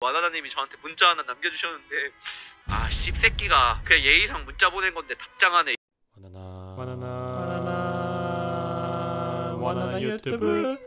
와나나님이 저한테 문자 하나 남겨주셨는데 아 씹새끼가 그냥 예의상 문자 보낸 건데 답장하네. 와나나 유튜브.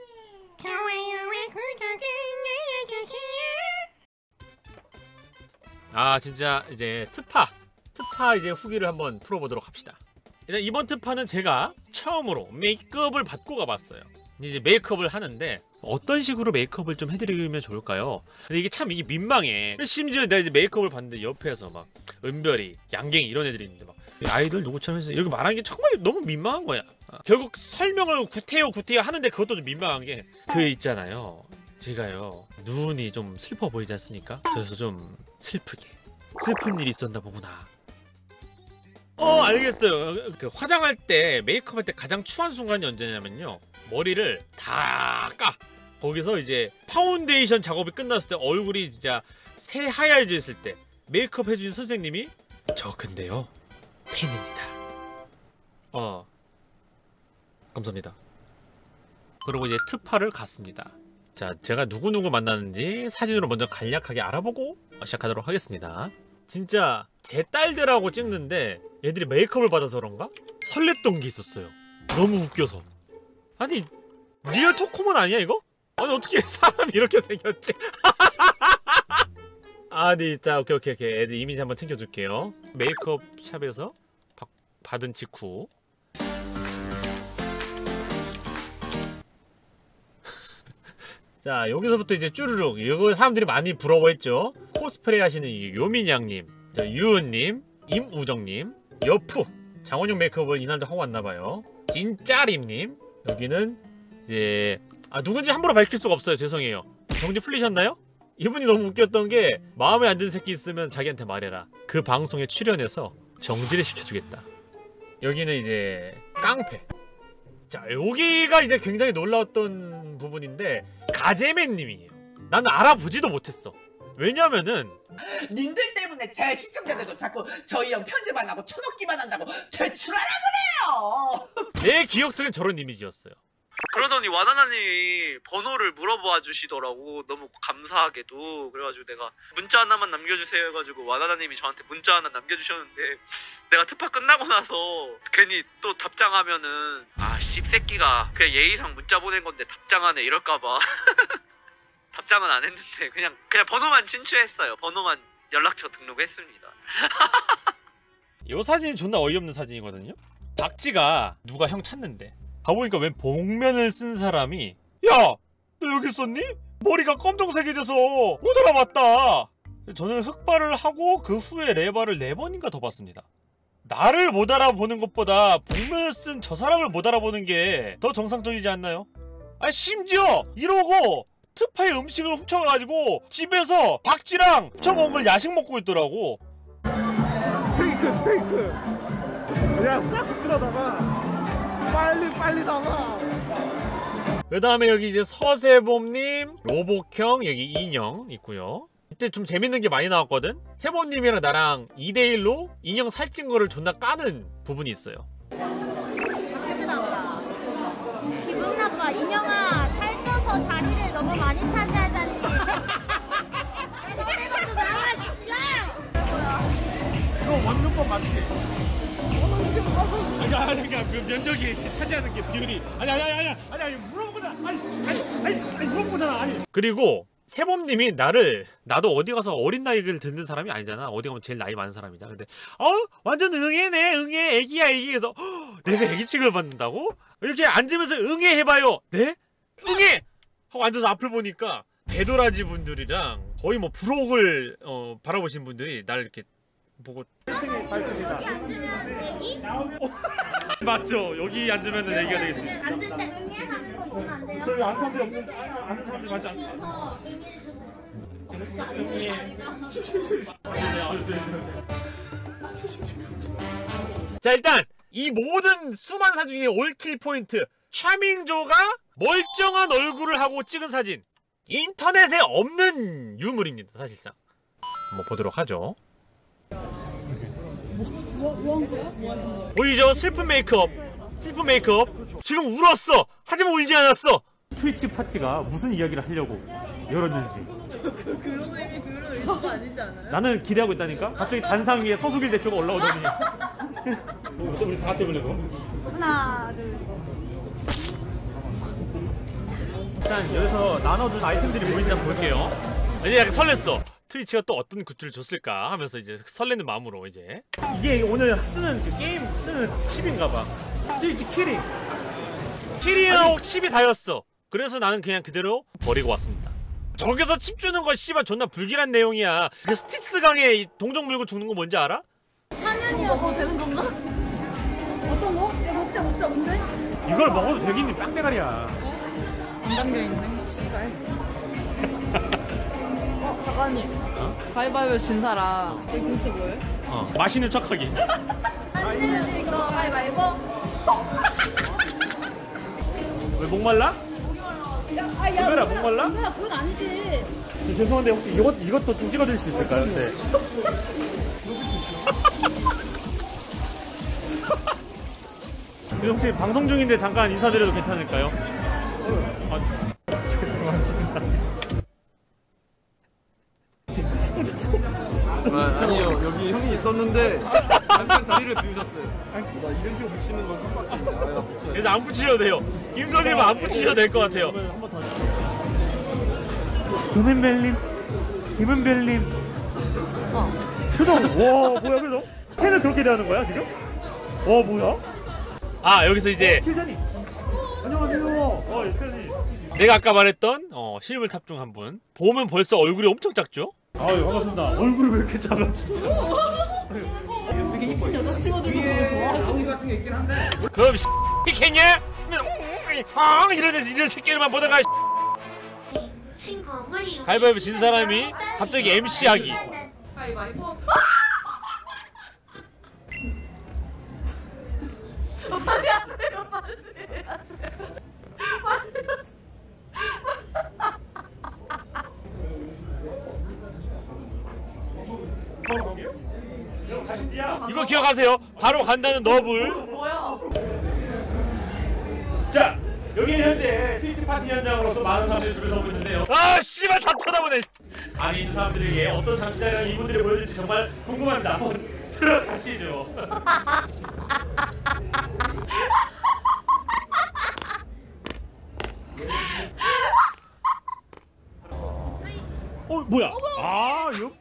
아 진짜 이제 특파 이제 후기를 한번 풀어보도록 합시다. 일단 이번 특파는 제가 처음으로 메이크업을 받고 가봤어요. 이제 메이크업을 하는데 어떤 식으로 메이크업을 좀 해드리면 좋을까요? 근데 이게 민망해. 심지어 내가 이제 메이크업을 봤는데 옆에서 막 은별이, 양갱이 이런 애들이 있는데 막 아이돌 누구처럼 해서 이렇게 말하는 게 정말 너무 민망한 거야. 결국 설명을 구태여 하는데 그것도 좀 민망한 게 그 있잖아요. 제가요 눈이 좀 슬퍼 보이지 않습니까? 그래서 좀 슬픈 일이 있었나 보구나. 알겠어요. 그 화장할 때 메이크업할 때 가장 추한 순간이 언제냐면요, 머리를 다 까. 거기서 이제 파운데이션 작업이 끝났을 때 얼굴이 진짜 새하얘졌을 때 메이크업 해준 선생님이 저 근데요 팬입니다. 감사합니다. 그리고 이제 특파를 갔습니다. 자, 제가 누구누구 만났는지 사진으로 먼저 간략하게 알아보고 시작하도록 하겠습니다. 진짜 제 딸들하고 찍는데 얘들이 메이크업을 받아서 그런가? 설렜던 게 있었어요. 너무 웃겨서. 아니 리얼 토코몬 아니야 이거? 아니 어떻게 사람이 이렇게 생겼지? 아니 자 오케이 애들 이미지 한번 챙겨줄게요. 메이크업 샵에서 받은 직후 자 여기서부터 이제 쭈르륵 이거 사람들이 많이 부러워했죠. 코스프레 하시는 이 요민양님, 저 유은님, 임우정님, 여푸 장원영 메이크업을 이날도 하고 왔나봐요. 진짜림님, 여기는 이제 누군지 함부로 밝힐 수가 없어요. 죄송해요. 정지 풀리셨나요? 이분이 너무 웃겼던 게 마음에 안 드는 새끼 있으면 자기한테 말해라. 그 방송에 출연해서 정지를 시켜주겠다. 여기는 이제 깡패. 자 여기가 이제 굉장히 놀라웠던 부분인데 가재맨님이에요. 나는 알아보지도 못했어. 왜냐면은 님들 때문에 제 시청자들도 자꾸 저희 형 편집 안 하고 쳐먹기만 한다고 퇴출하라 그래요. 내 기억 속엔 저런 이미지였어요. 그러더니 와나나님이 번호를 물어봐 주시더라고. 너무 감사하게도. 그래가지고 내가 문자 하나만 남겨주세요 해가지고 와나나님이 저한테 문자 하나 남겨주셨는데 내가 특파 끝나고 나서 괜히 또 답장하면은 아 씹새끼가 그냥 예의상 문자 보낸 건데 답장하네 이럴까봐 답장은 안 했는데 그냥 번호만 친추했어요. 번호만 연락처 등록했습니다. 이 사진이 존나 어이없는 사진이거든요. 박지가 누가 형 찾는데 가보니까 웬 복면을 쓴 사람이 야! 너 여기 있었니? 머리가 검정색이 돼서 못 알아봤다. 저는 흑발을 하고 그 후에 레바를 4번인가 더 봤습니다. 나를 못 알아보는 것보다 복면을 쓴 저 사람을 못 알아보는 게 더 정상적이지 않나요? 아니 심지어 이러고 특파의 음식을 훔쳐가가지고 집에서 박쥐랑 훔쳐먹은 걸 야식 먹고 있더라고. 스테이크 그냥 싹 쓸어다가 빨리 나가. 그 다음에 여기 이제 서세범님, 로복형, 여기 인형 있고요. 이때 좀 재밌는 게 많이 나왔거든? 세범님이랑 나랑 2대1로 인형 살찐 거를 존나 까는 부분이 있어요. 그렇게 나온다. 기분 나빠. 인형아 살쪄서 자리를 너무 많이 차지하자니. 너네도 나와 지금. 이거 원룸법 맞지? 아니 그 면적이 차지하는 게 비율이 아니 물어보잖아. 아니 물어보잖아. 아니. 그리고 세범님이 나도 어디 가서 어린 나이를 듣는 사람이 아니잖아. 어디 가면 제일 나이 많은 사람이다. 근데 완전 응애 애기야 해서 내가 애기 취급을 받는다고? 이렇게 앉으면서 응애 해봐요. 네? 응애 하고 앉아서 앞을 보니까 배도라지 분들이랑 거의 뭐 부록을 바라보신 분들이 날 이렇게 보고 맞죠? 여기 앉으면 얘기가 되겠습니다. 앉을 때 응애하는 거 있으면 안 돼요? 저희 아는 사람들이 없는데 아는 사람들이 맞지 않나? 자 일단 이 모든 수많은 사진 중에 올킬 포인트, 차밍조가 멀쩡한 얼굴을 하고 찍은 사진. 인터넷에 없는 유물입니다 사실상. 한번 보도록 하죠. 보이죠? 슬픈 메이크업. 지금 울었어. 하지만 울지 않았어. 트위치 파티가 무슨 이야기를 하려고 열었는지. 그런 의도가 아니지 않아요? 나는 기대하고 있다니까. 갑자기 단상 위에 서수길 대표가 올라오더니. 우리 다 같이 해볼래 그럼? 하나, 둘, 일단 여기서 나눠준 아이템들이 보이는지 한번 볼게요. 이제 약간 설렜어. 트위치가 또 어떤 굿즈를 줬을까 하면서 이제 설레는 마음으로 이제 이게 오늘 쓰는 그 게임 쓰는 칩인가봐. 트위치 키링. 키링하고 칩이 다였어. 그래서 나는 그냥 그대로 버리고 왔습니다. 저기서 칩 주는 거 씨발 존나 불길한 내용이야. 그 스티스 강에 동정 물고 죽는 거 뭔지 알아? 4년이야 뭐 되는 건가? 어떤 거? 야, 먹자, 뭔데? 이걸 먹어도 되긴 빡대가리야. 안 담겨있네 씨발. 작가님 가위바위보 진 사람 여기 글쎄 뭐예요? 맛있는 척하기. 안 내면 거 가위바위보. 왜 목말라? 목말라 목말라? 야, 그건 아니지. 죄송한데 혹시 이것도 좀 찍어줄 수 있을까요? 네. 혹시 방송 중인데 잠깐 인사드려도 괜찮을까요? 아니요, 여기 형이 있었는데 잠깐 자리를 비우셨어요. 나 이름표 붙이는 건 깜빡이네. 그래서 안 붙이셔도 돼요. 김선님은 안 붙이셔도 될 것 같아요. 김은별님 표정 와 뭐야 표정? 팬을 그렇게 대하는 거야 지금? 와 뭐야? 아 여기서 이제 필자님 안녕하세요. 필자님 내가 아까 말했던 실물 탑 중 한 분 보면 벌써 얼굴이 엄청 작죠? 아유 반갑습니다. 얼굴이 왜 이렇게 작아 진짜. 이렇게 이쁜 여자 스트리머들 보면 좋아하시는 같은 게 있긴 한데. 그럼 이겠냐? 이런 데서 이런 새끼들만 보다가 가위바위보 진 사람이 갑자기 MC 하기. 가위바위보. 이거 기억하세요. 바로 간다는 너블. 뭐야? 자, 여기는 현재 트위치 파티 현장으로서 많은 사람들이 줄을 서고 있는데요. 아, 씨발 다 쳐다보네. 안에 있는 사람들에게 어떤 장치자랑 이분들이 보여줄지 정말 궁금합니다. 한번 들어가시죠. 뭐야? 아, 이거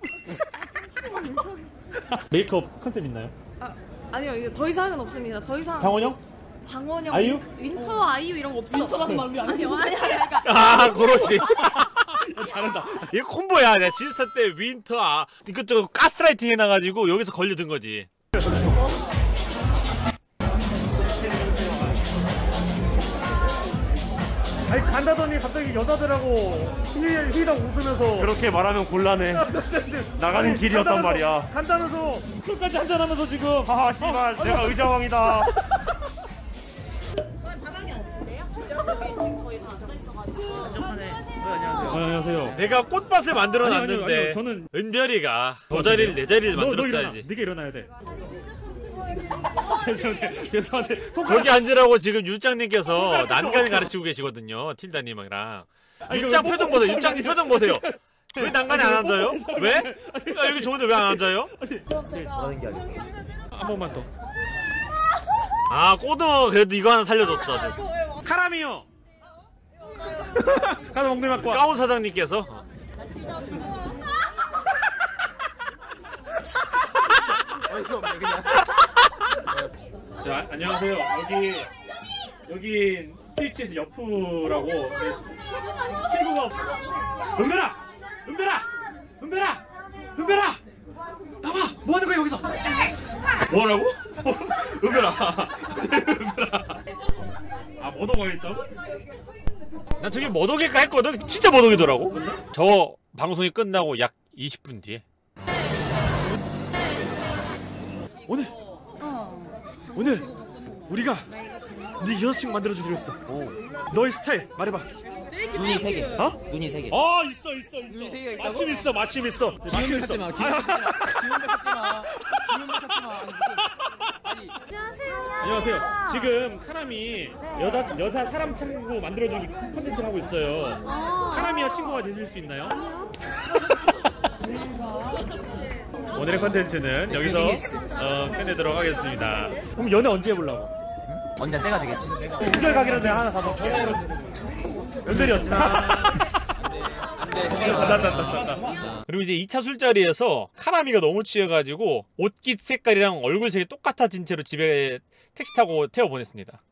메이크업 컨셉 있나요? 아니요 이게 더 이상은 없습니다. 더 이상 장원영? 장원영, 아이유? 윈터 아이유 이런 거 없어. 윈터라는 말이 아니요. 그러니까 아, 그렇지. 잘한다. 이거 콤보야. 내가 지스타 때 윈터 이것저것 가스라이팅 해놔가지고 여기서 걸려든 거지. 아니 간다더니 갑자기 여자들하고 휘휘덕 웃으면서 그렇게 말하면 곤란해. 나가는 길이었단 말이야. 간다면서 술까지 한잔하면서 지금 하하 씨발 내가 의자왕이다. 바닥에 앉으실래요? 여기 지금 저희 다 앉아 있어가지고. 안녕하세요. 내가 꽃밭을 만들어놨는데 아니요, 저는 은별이가 저 자리를 내 자리를 만들었어야지. 네가 일어나야 돼. 죄송한데 저기 앉으라고 지금 유짱님께서 난간을 가르치고 계시거든요. 틸다님이랑. 유짱 표정 보세요. 유짱님 표정 보세요. 왜 난간에 안 앉아요? 왜? 여기 좋은데 왜 안 앉아요? 잘하는 게 아니고. 한 번만 더. 아 꼬등어 그래도 이거 하나 살려줬어. 카라미요. 가서 먹는 갖고 와. 까운 사장님께서. 어이가 없네 그냥. 자 안녕하세요. 여기 트위치에서 여프라고 친구가 은별아 나와 뭐 하는 거야 여기서? 뭐라고? 은별아 아 머독어 있다고? 난 저기 머독일까 했거든. 진짜 머독이더라고. 저 방송이 끝나고 약 20분 뒤에 오늘 우리가 네 여자친구 만들어주기로 했어. 너의 스타일 말해봐. 눈이 세 개. 어? 눈이 세 개. 있어. 눈이 세 개가 있다고? 마침 있어. 기운을 찾지 마. 기운을 찾지 마. 기운을 찾지 마. 안녕하세요. 지금 카람이 여자 사람 친구 만들어주기 콘텐츠를 하고 있어요. 카람이와 친구가 되실 수 있나요? 오늘의 콘텐츠는 여기서 끝내도록 하겠습니다. 그럼 연애 언제 해보려고? 언제 때가 되겠지. 연결 가기로 내가 하나 가서 전화로 연결이었지. 그리고 이제 2차 술자리에서 카라미가 너무 취해가지고 옷깃 색깔이랑 얼굴 색이 똑같아진 채로 집에 택시 타고 태워 보냈습니다.